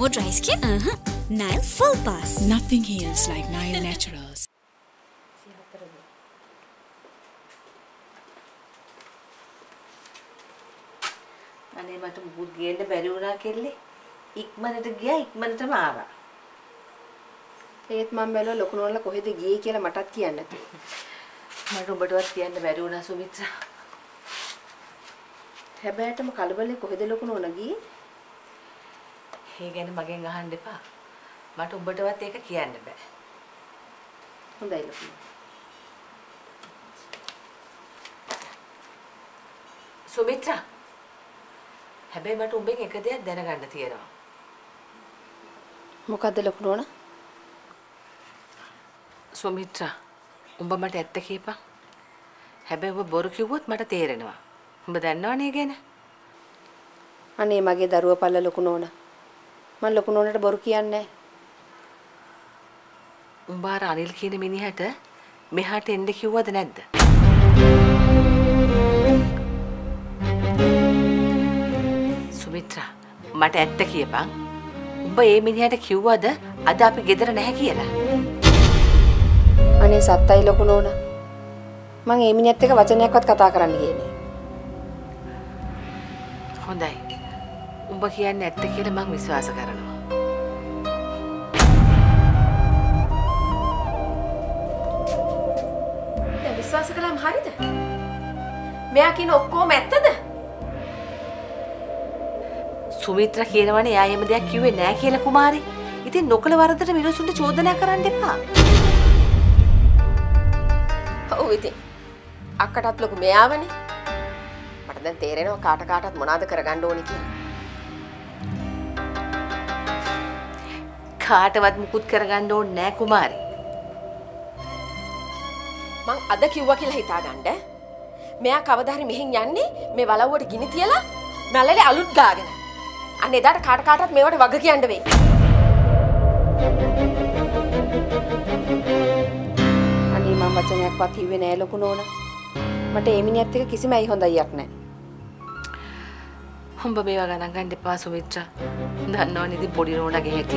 For dry skin, Nile Full Pass. Nothing heals like Nile Naturals. අනේ මට මුකුත් ගේන්න බැරි වුණා කෙල්ලේ. ඉක්මනට ගියා ඉක්මනටම ආවා. ඒත් මම බැලුවා ලොකු නෝනලා කොහෙද ගියේ කියලා මටත් කියන්න නැතුව. මට ඔබටවත් කියන්න බැරි වුණා සුමිත්‍රා. හැබැයිටම කලබලේ කොහෙද ලොකු නෝනා ගියේ? ඒ ගැන මගෙන් අහන්න එපා. මට ඔබටවත් ඒක කියන්න බෑ. හොඳයි ලොකු. සුමිත්‍රා. හැබැයි මට උඹෙන් එක දෙයක් දැනගන්න තියෙනවා. මොකද්ද ලොකු නෝනා? සුමිත්‍රා, උඹ මට ඇත්ත කියපන්. හැබැයි ඔබ බොරු කිව්වොත් මට තේරෙනවා. උඹ දන්නවනේ ගැන. අනේ මගේ දරුවා පල්ල ලොකු නෝනා. මම ලොකු නෝනට බොරු කියන්නේ නැහැ. උඹ අර අනිල් කියන මිනිහට මෙහාට එන්න කිව්වද නැද්ද? සුමිත්‍රා, මට ඇත්ත කියපන්. උඹ ඒ මිනිහට කිව්වද අද අපි ගෙදර නැහැ කියලා? අනේ සත්තයි ලොකු නෝනා. මම ඒ මිනිහත් එක්ක වචනයක්වත් කතා කරන්න ගියේ නෑ. හොඳයි. උඹ කියන්නේ ඇත්ත කියලා මම විශ්වාස කරනවා. දැන් විශ්වාස කළාම හරියද? මෙයා කියන ඔක්කොම ඇත්තද? සුමිත්‍රා කියනවනේ එයා එහෙම දෙයක් කිව්වේ නෑ කියලා කුමාරේ. ඉතින් නොකල වරදට මිනිසුන්ට චෝදනා කරන්න එපා. ඔව් ඉතින් අක්කටත් ලොකු මෙයාවනේ. මට දැන් තේරෙනවා කාටත් මොනවද කරගන්න ඕනේ කියලා. කාටවත් මුකුත් කරගන්න ඕනේ නෑ කුමාරේ. මං අද කිව්වා කියලා හිතාගන්න. මෙයා කවදා හරි මෙහෙන් යන්නේ මේ වලව්වට ගිනි තියලා නළලේ අලුත් ගාගෙන. අන්න එදාට කාටත් මේවට වග කියන්න වෙයි. අනේ මම වචනයක්වත් කිව්වේ නෑ ලොකු නෝනා. මට ඒ මිනිහත් එක්ක කිසිම ඇයි හොඳයියක් නෑ. උඹ මේවා ගණන් ගන්න එපා සුමිත්‍රා. දන්නවනේ ඉතින් පොඩි නෝනාගේ හැටි.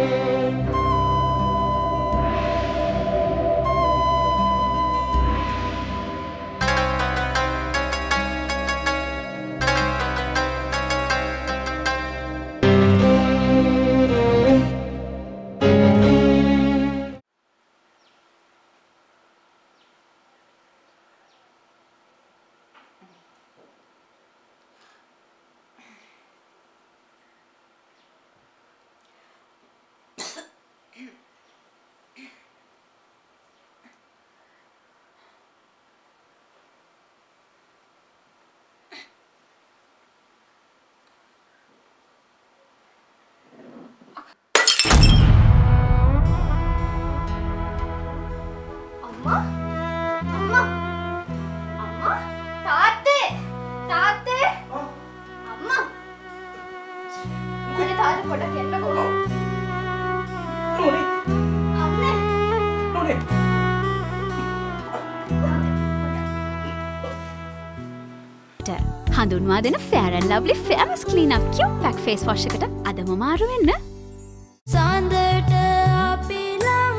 හඳුන්වා දෙන Fair and Lovely Fairness Clean Up Cute Pack Face Wash එකට අදම මාරු වෙන්න. සඳට අපි ලං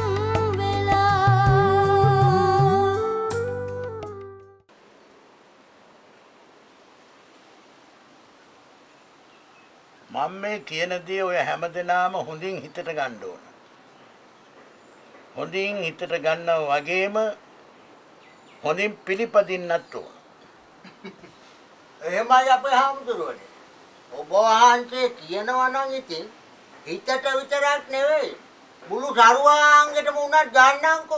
වෙලා මම මේ කියන දේ ඔය හැමදෙනාම හොඳින් හිතට ගන්න ඕන. හොඳින් හිතට ගන්නව වගේම හොඳින් පිළිපදින්නත් ඕන. එහෙමයි අපේ හාමුදුරුවනේ. ඔබ වහන්සේ කියනවා නම් ඉතින් හිතට විතරක් නෙවෙයි මුළු සරුවාංගෙටම උනත් ගන්නම්කෝ.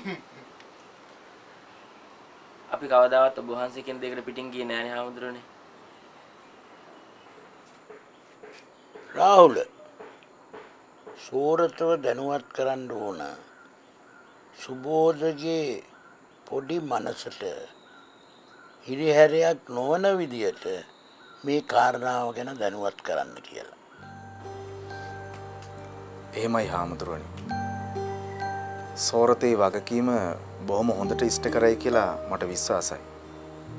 අපි කවදාවත් ඔබ වහන්සේ කියන දෙයකට පිටින් ගියේ නෑනේ හාමුදුරුවනේ. රාහුල සෝරතව දැනුවත් කරන්න ඕන. සුබෝධගේ පොඩි මනසට හිරිහැරයක් නොවන විදියට මේ කාරණාව ගැන දැනුවත් කරන්න කියලා. එහෙමයි හාමුදුරුවනි. සෝරතේ වගකීම බොහොම හොඳට ඉෂ්ට කරයි කියලා මට විශ්වාසයි.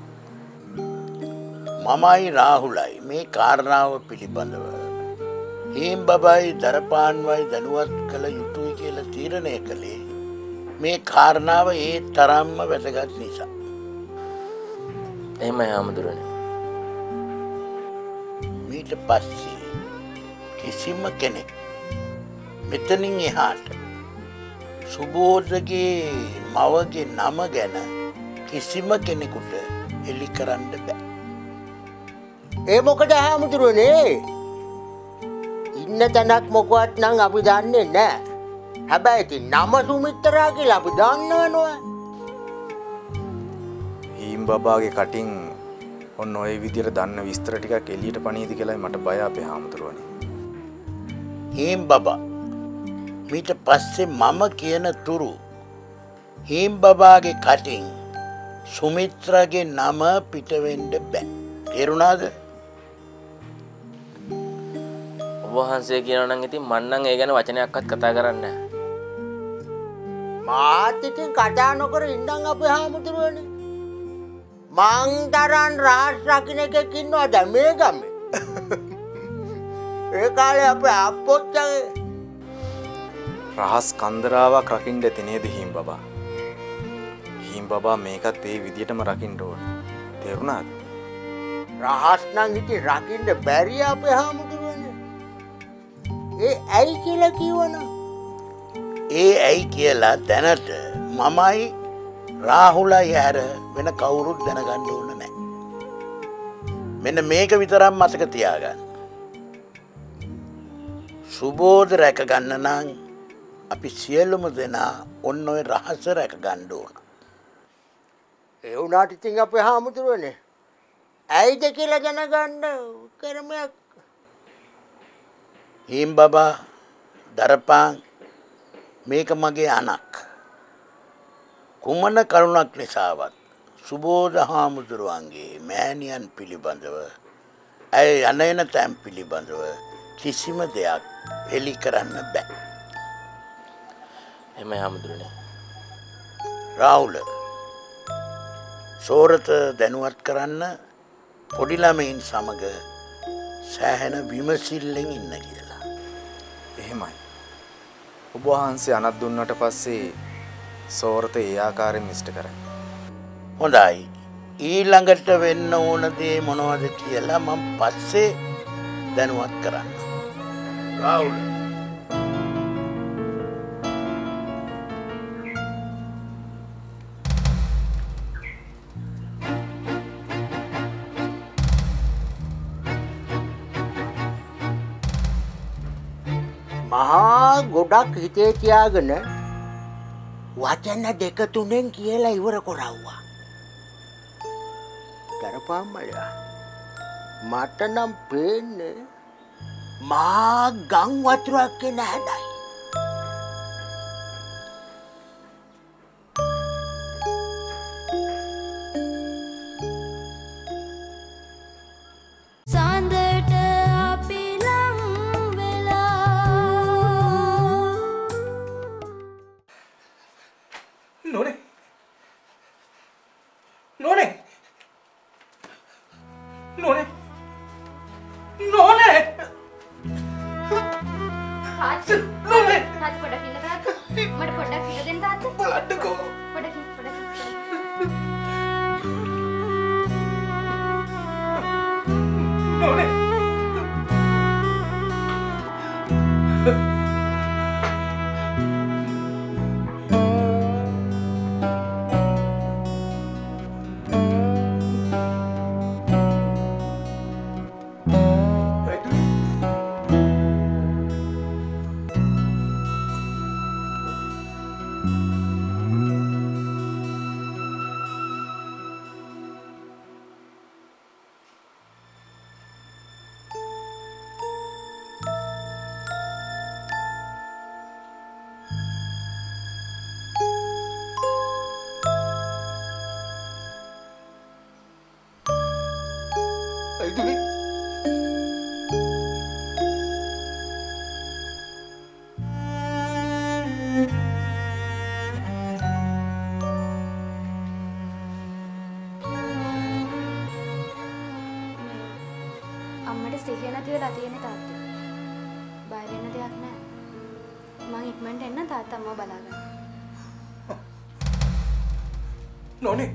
මමයි රාහුලයි මේ කාරණාව පිළිබඳව හේම් බබයි දරපාන්වයි දැනුවත් කළ යුතුයි කියලා තීරණය කළේ මේ කාරණාව ඒ තරම්ම වැදගත් නිසා. එහෙමයි හාමුදුරනේ. මීට පස්සේ කිසිම කෙනෙක් මෙතනින් එහාට සුබෝධගේ මවගේ නම ගැන කිසිම කෙනෙකුට එලි කරන්න බෑ. ඒ මොකද හාමුදුරනේ? ඉන්න තැනක් මොකවත් නම් අපි දන්නේ නැහැ. හැබැයි ඉතින් නම සුමිත්‍රා කියලා අපි දන්නවනේ. හීම් බබාගේ කටින් ඔන්න ඔය විදියට දන්න විස්තර ටිකක් එළියට පණීද කියලායි මට බය අපේ හාමුදුරුවනේ. හේම් බබා මීට පස්සේ මම කියන තුරු හේම් බබාගේ කටින් සුමිත්‍රාගේ නම පිට වෙන්න බෑ. තේරුණාද? ඔබ වහන්සේ කියනවා නම් ඉතින් මං නම් ඒ ගැන වචනයක්වත් කතා කරන්නේ නැහැ. මාත් ඉතින් කතා නොකර ඉන්නම් අපේ හාමුදුරුවනේ. මං තරම් රහස් රකින්න එකෙක් ඉන්නවද මේ ගමේ? ඒ කාලේ අපේ අප්පොච්චගේ රහස් කන්දරාවක් රකින්න ඇති නේද හීම් බබා? හීම් බබා මේකත් ඒ විදියටම රකින්න ඕනේ. තේරුණාද? රහස් නම් ඉතින් රකින්න බැරි අපේ හාමුදුරුවනේ. ඒ ඇයි කියලා කිව්වනම්? ඒ ඇයි කියලා දැනට මමයි රාහුලයි හැර වෙන කවුරුත් දැනගන්න ඕන නැහැ. මෙන්න මේක විතරක් මතක තියාගන්න. සුබෝධ රැක ගන්න නම් අපි සියලුම දෙනා ඔන්න ඔය රහස රැක ගන්න ඕන. ඒ වුණාට ඉතින් අපේ හාමුදුරුවනේ ඇයිද කියලා දැනගන්න ක්‍රමයක්. හීම් බබා දරපාන් මේක මගේ අනක්. කුමන කරුණක් නිසාවත් සුබෝධ හාමුදුරුවන්ගේ මෑණියන් පිළිබඳව ඇය යන එන තැන් පිළිබඳව කිසිම දෙයක් එලි කරන්න බෑ. එහෙමයි හාමුදුරනේ. රාහුල සෝරත දැනුවත් කරන්න පොඩි ළමයින් සමග සෑහෙන විමසිල්ලෙන් ඉන්න කියලා. එහෙමයි. ඔබ වහන්සේ අනත් දුන්නට පස්සේ සෝරත ඒ ආකාරයෙන් ඉෂ්ට කරයි. හොඳයි. ඊළඟට වෙන්න ඕන දේ මොනවද කියලා මම පස්සේ දැනුවත් කරන්න. රාහුල මහා ගොඩක් හිතේ තියාගෙන වචන දෙක තුනෙන් කියලා ඉවර කරවුවා. කරපම්මලා මට නම් පේන්නේ මහා ගම් වතුරක් කියන හැඩයි. සඳට අපි ලං වෙලා නෝනේ නෝනේ නෝනේ නෝනේ තාත්තා නෝනේ තාත්තා පොඩක් ඉන්න තාත්තා මට පොඩක් ඉන්න දෙන්න තාත්තා බලන්නකෝ පොඩක් නෝනේ අම්මට සිහිය නැති වෙලා තියෙන තාත්තා ඉක්මනට එන්න තාත්තා අම්මව බලාගන්න. නෝනේ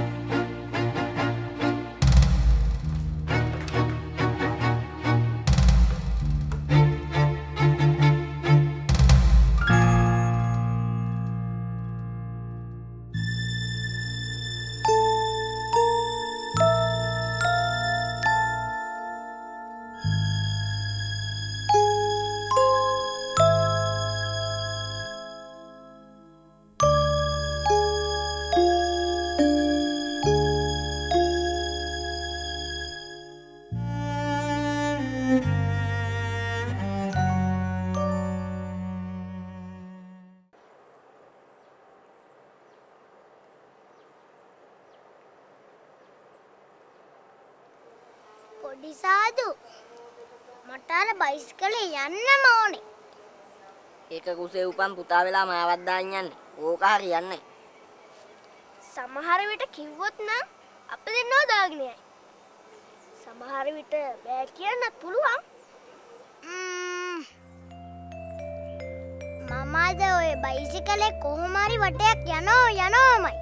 පොඩි සාදු මට අර බයිසිකලේ යන්නම ඕනේ. ඒක කුසේ උපන් පුතා වෙලා මාවත් දාන්න යන්නේ. ඕක හරියන්නේ. සමහර විට කිව්වොත් නම් අප දෙන්නව දාගෙන යයි. සමහර විට බෑ කියන්නත් පුළුවන්. මම අද ඔය බයිසිකලේ කොහොම හරි වටයක් යනෝමයි.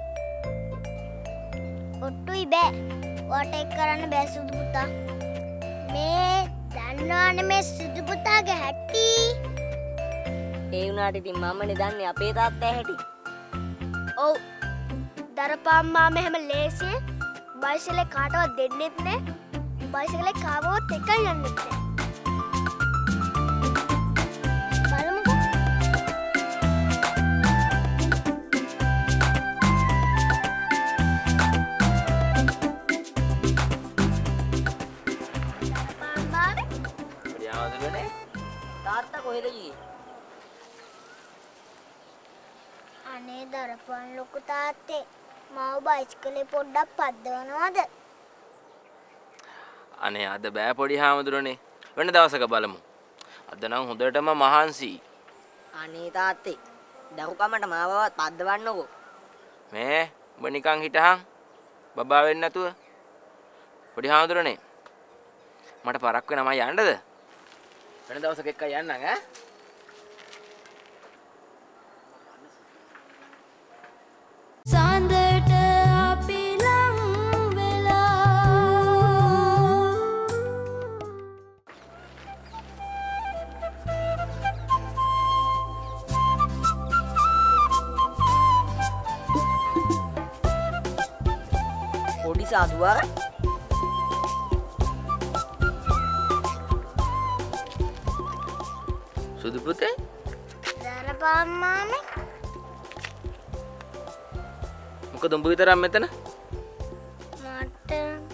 ඔට්ටුයි බෑ. වට එක් කරන්න බෑ සුදු පුතා. මේ දන්නවනේ මේ සුදු පුතාගේ හැටි. ඒ වුණාට ඉතින් මමනේ දන්නේ අපේ තාත්තා හැටි. ඔව්. දරපාම්මා මෙහෙම ලේසියෙන් බයිසිකලේ කාටවත් දෙන්නෙත් නෑ. බයිසිකලේ කාවොත් එකයි යන්නෙත් නෑ. බලමුකෝ. තාත්තා කොහෙද ගියේ? අනේ දරපන් ලොකු තාත්තේ මාව බයිසිකලේ පොඩ්ඩක් පද්දවනවද? අනේ අද බෑ පොඩි හාමුදුරනේ. වෙන දවසක බලමු. අද නම් හොඳටම මහන්සි. අනේ තාත්තේ දරුකමට මාවවත් පද්දවන්නකෝ. මේ ඔබ නිකන් හිටහන් බබා වෙන්නේ නැතුව. පොඩි හාමුදුරනේ මට පරක් වෙනවා මම යන්නද? වෙන දවසක එක්ක යන්නම් ඈ. සඳට අපි ලං වෙලා පොඩි සාදුවා සුදු පුතේ දරපාම්මානේ මොකද උඹ විතරක් මෙතන? මට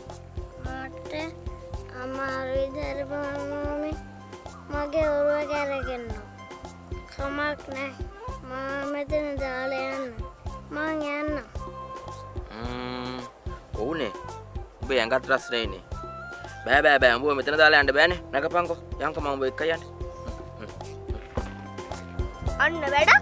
අමාරුයි දරපාම්මානේ මගේ ඔරුව කැරගෙන. කමක් නෑ මම මෙතන දාලා යන්න. මං යන්න. ඔව්නේ. උඹ ඇඟත් රස්නේනේ. බෑ උඹ මෙතන දාලා යන්න බෑනේ. නගපන්කෝ. යන්කෝ මම උඹ එක්ක යන්නේ. අන්න වැඩක්.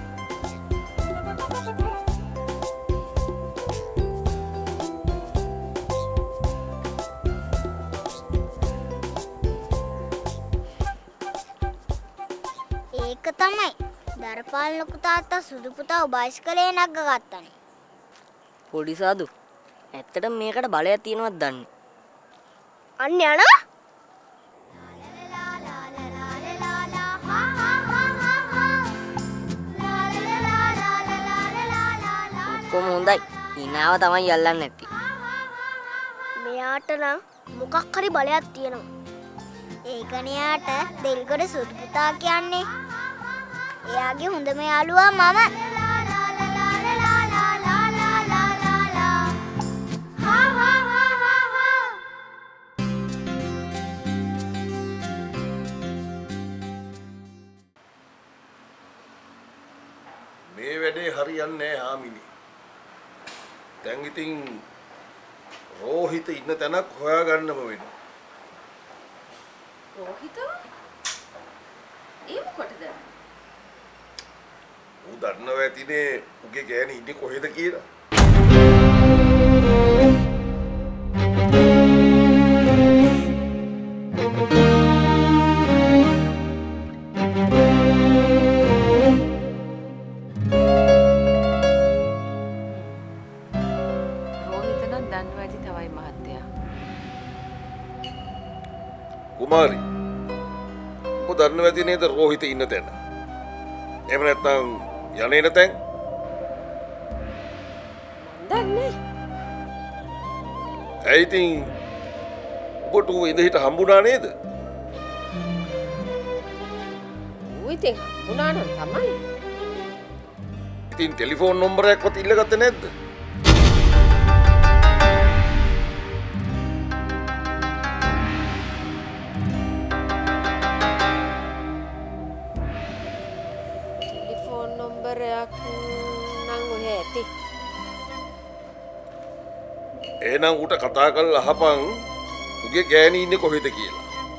ඒක තමයි දරපාල් ලොකු තාත්තා සුදු පුතා බයිසිකලේ නැග්ග ගත්තනේ. පොඩි සාදු ඇත්තටම මේකට බලයක් තියෙනවද දන්නේ? අන්න යනවා. කොහොම හොඳයි. ඉනාව තමයි යල්ලන්නේ නැති. මෙයාට නම් මොකක් හරි බලයක් තියෙනවා. ඒකනේ යාට දෙල්ගොඩ සුදු පුතා කියන්නේ. එයාගේ හොඳම යාළුවා මම. මේ වැඩේ හරියන්නේ නැහැ හාමිනි. දැන් ඉතින් රෝහිත ඉන්න තැනක් හොයාගන්නම වෙනවා. රෝහිත? ඒ මොකටද? ඌ දන්නව ඇතිනේ උගේ ගෑණි ඉන්නේ කොහෙද කියලා. කුමාරි ඔබ දන්නව ඇති නේද රෝහිත ඉන්න තැන? එහෙම නැත්නම් යන්නේන තැන්? දන්නේ. ඇයි ඉතින් ඔබට ඌ ඉඳ හිට හම්බුණා නේද? ඌ ඉතින් හම්බුණා නම් තමයි. ඉතින් ටෙලිෆෝන් නම්බරයක්වත් ඉල්ලගත්තේ නැද්ද? ටෙලිෆෝන් නම්බරයක් නම් ඔහෙ ඇති. එහෙනම් ඌට කතා කරලා අහපන් උගේ ගෑණි ඉන්නේ කොහෙද කියලා.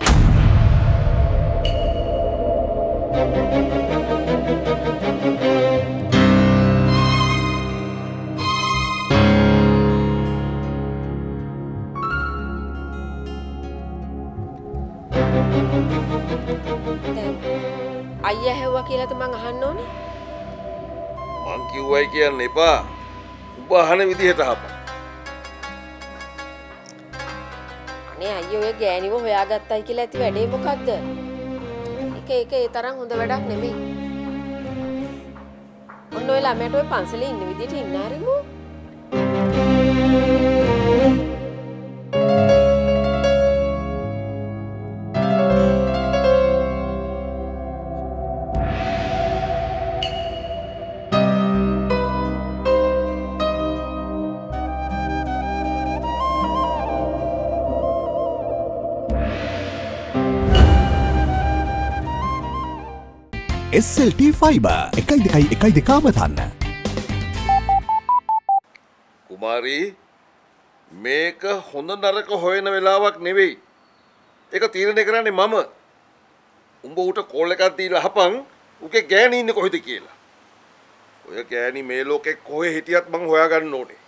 අයියා හැව්වා කියලාද මං අහන්න ඕනේ? මං කිව්වයි කියන්න එපා. ඔබ අහන විදිහට අහපන්. අනේ අයියෝ ඔය ගෑණිව හොයාගත්තයි කියලා ඇති වැඩේ මොකද්ද? ඒක ඒ තරම් හොඳ වැඩක් නෙමෙයි. ඔන්න ඔය ළමයට ඔය පන්සලේ ඉන්න විදිහට ඉන්න ආරිමු. SLT fibre 1.2 අවතන්න. කුමාරි මේක හොඳ නරක හොයන වෙලාවක් නෙවෙයි. ඒක තීරණය කරන්නේ මම. උඹ උට කෝල් එකක් දීලා අහපන් උගේ ගෑණි ඉන්නේ කොහෙද කියලා. ඔය ගෑණි මේ ලෝකේ කොහෙ හිටියත් මං හොයාගන්න ඕනේ.